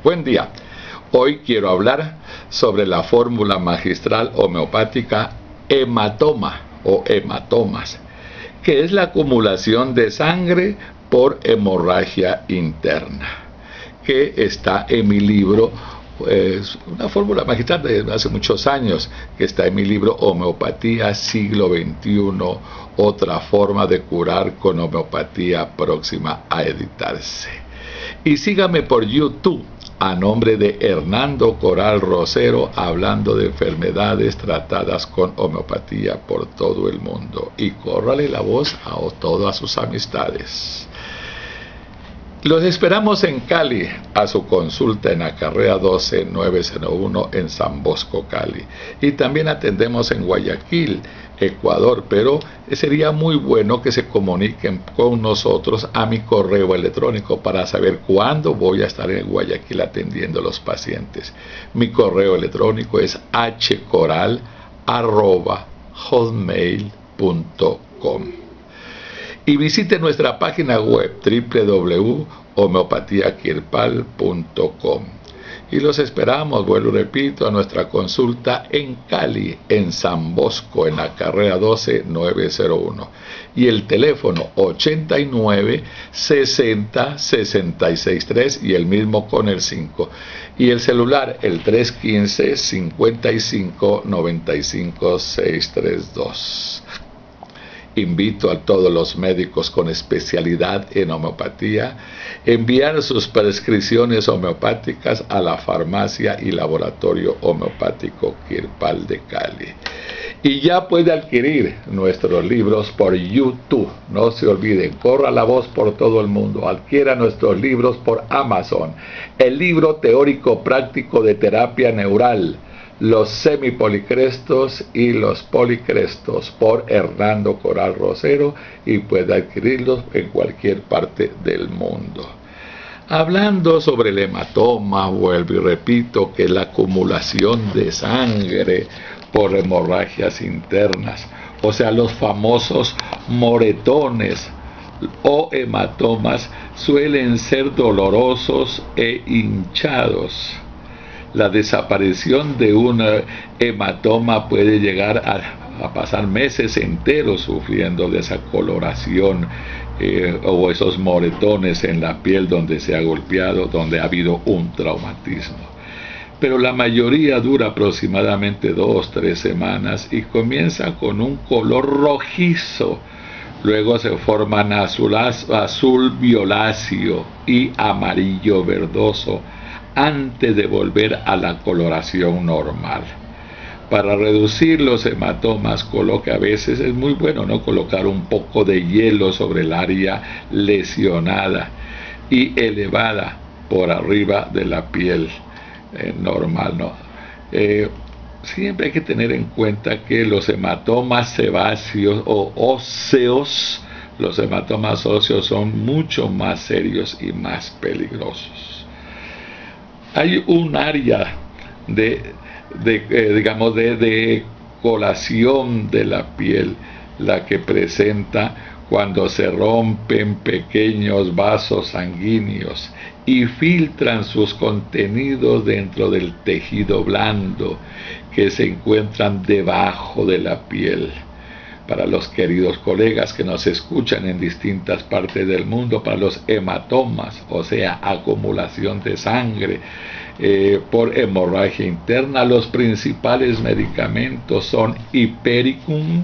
Buen día. Hoy quiero hablar sobre la fórmula magistral homeopática hematoma o hematomas, que es la acumulación de sangre por hemorragia interna, que está en mi libro. Es una fórmula magistral de hace muchos años que está en mi libro Homeopatía Siglo XXI, otra forma de curar con homeopatía, próxima a editarse. Y sígame por YouTube a nombre de Hernando Coral Rosero, hablando de enfermedades tratadas con homeopatía por todo el mundo. Y córrale la voz a todas sus amistades. Los esperamos en Cali a su consulta en la carrera 12-901 en San Bosco, Cali. Y también atendemos en Guayaquil, Ecuador, pero sería muy bueno que se comuniquen con nosotros a mi correo electrónico para saber cuándo voy a estar en Guayaquil atendiendo a los pacientes. Mi correo electrónico es hcoral@hotmail.com. Y visite nuestra página web www.homeopatiakirpal.com. Y los esperamos, vuelvo y repito, a nuestra consulta en Cali, en San Bosco, en la carrera 12-901. Y el teléfono 89 60 66 3 y el mismo con el 5. Y el celular el 315 55 95 632. Invito a todos los médicos con especialidad en homeopatía a enviar sus prescripciones homeopáticas a la farmacia y laboratorio homeopático Kirpal de Cali. Y ya puede adquirir nuestros libros por YouTube. No se olviden, corra la voz por todo el mundo. Adquiera nuestros libros por Amazon. El libro teórico práctico de terapia neural, los semipolicrestos y los policrestos, por Hernando Coral Rosero, y puede adquirirlos en cualquier parte del mundo. Hablando sobre el hematoma, vuelvo y repito que la acumulación de sangre por hemorragias internas, o sea, los famosos moretones o hematomas, suelen ser dolorosos e hinchados. La desaparición de un hematoma puede llegar a pasar meses enteros sufriendo de esa coloración o esos moretones en la piel donde se ha golpeado, donde ha habido un traumatismo. Pero la mayoría dura aproximadamente 2-3 semanas y comienza con un color rojizo. Luego se forman azul violáceo y amarillo verdoso, antes de volver a la coloración normal. Para reducir los hematomas, coloca, a veces es muy bueno, ¿no?, colocar un poco de hielo sobre el área lesionada y elevada por arriba de la piel normal, ¿no? Siempre hay que tener en cuenta que los hematomas sebáceos o óseos, los hematomas óseos son mucho más serios y más peligrosos. Hay un área de colación de la piel, la que presenta cuando se rompen pequeños vasos sanguíneos y filtran sus contenidos dentro del tejido blando que se encuentran debajo de la piel. Para los queridos colegas que nos escuchan en distintas partes del mundo, para los hematomas, o sea, acumulación de sangre por hemorragia interna, los principales medicamentos son Hipericum,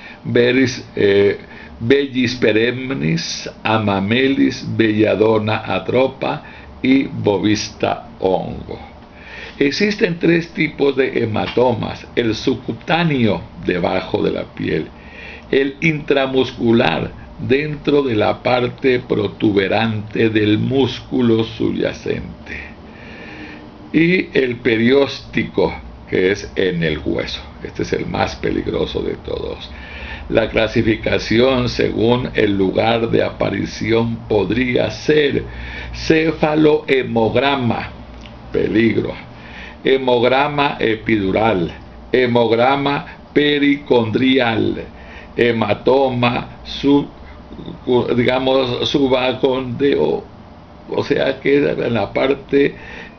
Bellis perennis, Amamelis, Belladonna atropa y Bovista hongo. Existen 3 tipos de hematomas: el subcutáneo, debajo de la piel; el intramuscular, dentro de la parte protuberante del músculo subyacente; y el perióstico, que es en el hueso. Este es el más peligroso de todos. La clasificación según el lugar de aparición podría ser cefalohemograma, peligro; hemograma epidural; hemograma pericondrial; hematoma subacondeo o sea que en la parte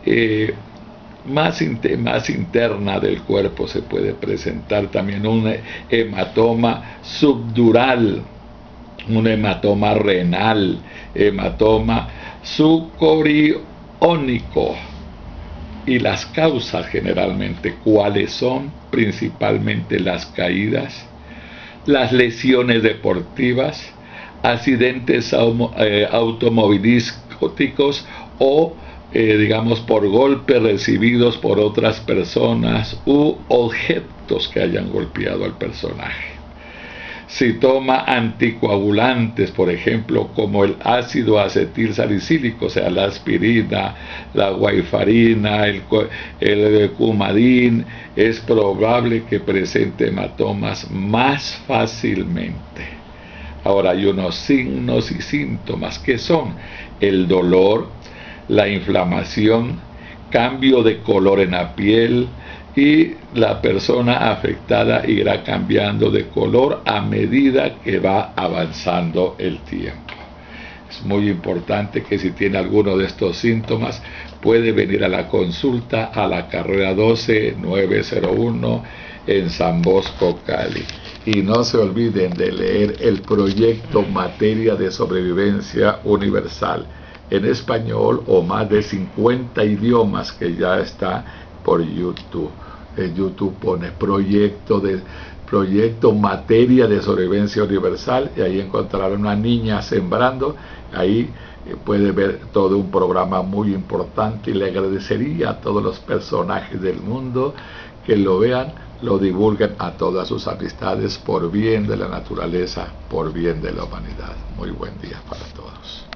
más interna del cuerpo se puede presentar también un hematoma subdural, un hematoma renal, hematoma subcoriónico. Y las causas generalmente, ¿cuáles son? Principalmente las caídas, las lesiones deportivas, accidentes automovilísticos o digamos por golpes recibidos por otras personas u objetos que hayan golpeado al personaje. Si toma anticoagulantes, por ejemplo, como el ácido acetil salicílico, o sea, la aspirina, la warfarina, el coumadin, es probable que presente hematomas más fácilmente. Ahora, hay unos signos y síntomas que son el dolor, la inflamación, cambio de color en la piel, y la persona afectada irá cambiando de color a medida que va avanzando el tiempo. Es muy importante que si tiene alguno de estos síntomas puede venir a la consulta a la carrera 12-901 en San Bosco, Cali. Y no se olviden de leer el proyecto Materia de Sobrevivencia Universal en español o más de 50 idiomas que ya está por YouTube. En YouTube pone proyecto Materia de Sobrevivencia Universal y ahí encontrarán una niña sembrando. Ahí puede ver todo un programa muy importante y le agradecería a todos los personajes del mundo que lo vean, lo divulguen a todas sus amistades por bien de la naturaleza, por bien de la humanidad. Muy buen día para todos.